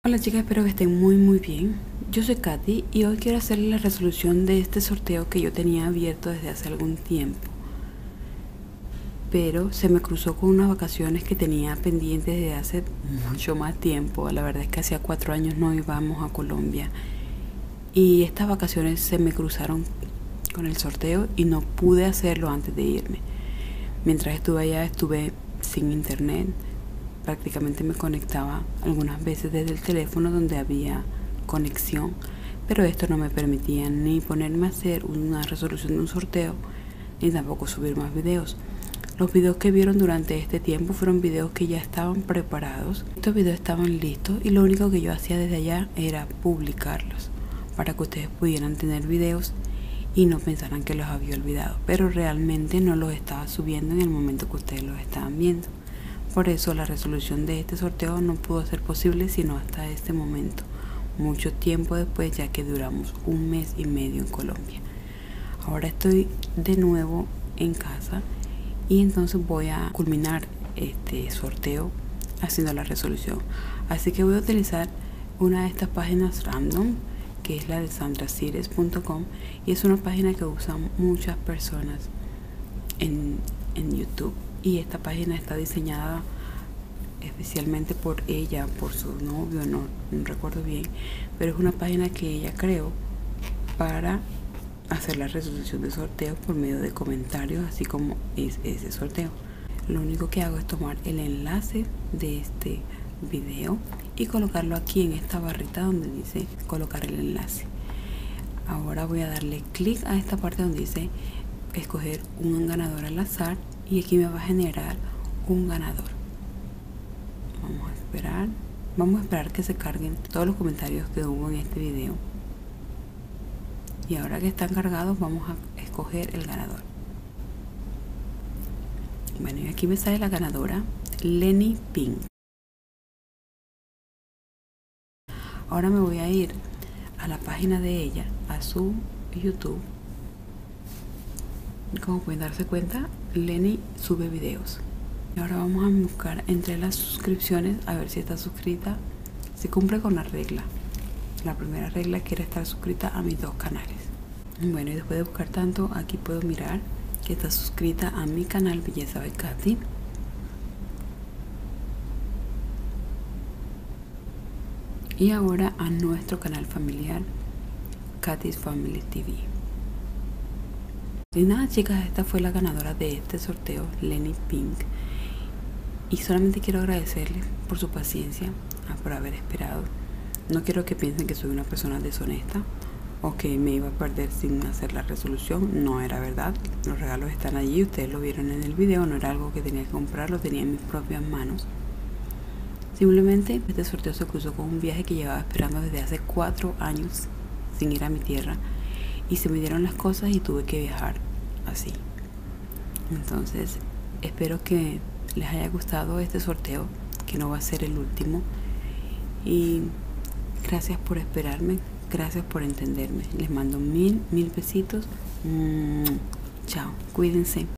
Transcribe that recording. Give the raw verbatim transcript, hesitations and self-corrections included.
Hola chicas, espero que estén muy muy bien. Yo soy Katy y hoy quiero hacerles la resolución de este sorteo que yo tenía abierto desde hace algún tiempo, pero se me cruzó con unas vacaciones que tenía pendientes desde hace mucho más tiempo. La verdad es que hacía cuatro años no íbamos a Colombia y estas vacaciones se me cruzaron con el sorteo y no pude hacerlo antes de irme. Mientras estuve allá estuve sin internet. Prácticamente me conectaba algunas veces desde el teléfono donde había conexión, pero esto no me permitía ni ponerme a hacer una resolución de un sorteo ni tampoco subir más videos. Los videos que vieron durante este tiempo fueron videos que ya estaban preparados. Estos videos estaban listos y lo único que yo hacía desde allá era publicarlos para que ustedes pudieran tener videos y no pensaran que los había olvidado, pero realmente no los estaba subiendo en el momento que ustedes los estaban viendo. Por eso la resolución de este sorteo no pudo ser posible sino hasta este momento, mucho tiempo después, ya que duramos un mes y medio en Colombia. Ahora estoy de nuevo en casa y entonces voy a culminar este sorteo haciendo la resolución. Así que voy a utilizar una de estas páginas random, que es la de sandra cires punto com, y es una página que usan muchas personas en, en YouTube. Y esta página está diseñada especialmente por ella, por su novio, no, no recuerdo bien, pero es una página que ella creó para hacer la resolución de sorteo por medio de comentarios, así como es ese sorteo. Lo único que hago es tomar el enlace de este video y colocarlo aquí en esta barrita donde dice colocar el enlace. Ahora voy a darle clic a esta parte donde dice escoger un ganador al azar y aquí me va a generar un ganador. Vamos a esperar vamos a esperar que se carguen todos los comentarios que hubo en este video, y ahora que están cargados vamos a escoger el ganador. Bueno, y aquí me sale la ganadora, Lenny Pink. Ahora me voy a ir a la página de ella, a su YouTube. Como pueden darse cuenta, Lenny sube videos. Y ahora vamos a buscar entre las suscripciones a ver si está suscrita, si cumple con la regla. La primera regla es que quiere estar suscrita a mis dos canales. Bueno, y después de buscar tanto, aquí puedo mirar que está suscrita a mi canal Belleza by Katy. Y ahora a nuestro canal familiar Katy's Family T V. Y nada chicas, esta fue la ganadora de este sorteo, Lenny Pink. Y solamente quiero agradecerles por su paciencia, por haber esperado. No quiero que piensen que soy una persona deshonesta o que me iba a perder sin hacer la resolución. No era verdad, los regalos están allí, ustedes lo vieron en el video, no era algo que tenía que comprar, lo tenía en mis propias manos. Simplemente este sorteo se cruzó con un viaje que llevaba esperando desde hace cuatro años sin ir a mi tierra, y se me dieron las cosas y tuve que viajar así. Entonces espero que les haya gustado este sorteo, que no va a ser el último, y gracias por esperarme, gracias por entenderme. Les mando mil mil besitos. mm, chao, cuídense.